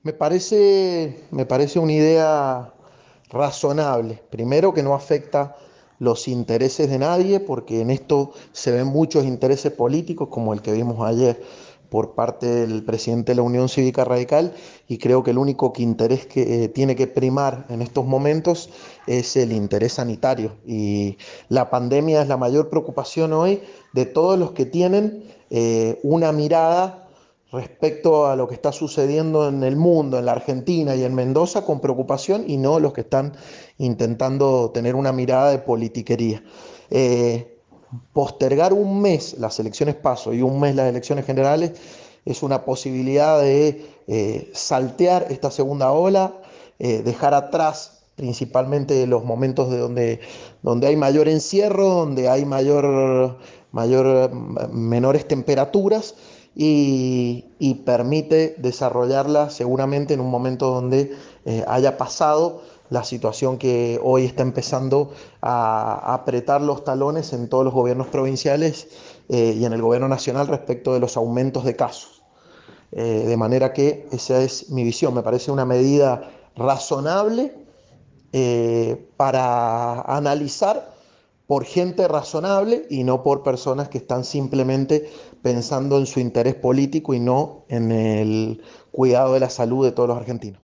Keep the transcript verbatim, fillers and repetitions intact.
Me parece, me parece una idea razonable. Primero, que no afecta los intereses de nadie, porque en esto se ven muchos intereses políticos, como el que vimos ayer por parte del presidente de la Unión Cívica Radical, y creo que el único que interés que eh, tiene que primar en estos momentos es el interés sanitario. Y la pandemia es la mayor preocupación hoy de todos los que tienen eh, una mirada respecto a lo que está sucediendo en el mundo, en la Argentina y en Mendoza, con preocupación, y no los que están intentando tener una mirada de politiquería. Eh, Postergar un mes las elecciones PASO y un mes las elecciones generales es una posibilidad de eh, saltear esta segunda ola, eh, dejar atrás principalmente los momentos de donde, donde hay mayor encierro, donde hay mayor, mayor, menores temperaturas, y, y permite desarrollarla seguramente en un momento donde eh, haya pasado la situación que hoy está empezando a, a apretar los talones en todos los gobiernos provinciales eh, y en el gobierno nacional respecto de los aumentos de casos. Eh, de manera que esa es mi visión. Me parece una medida razonable eh, para analizar por gente razonable y no por personas que están simplemente pensando en su interés político y no en el cuidado de la salud de todos los argentinos.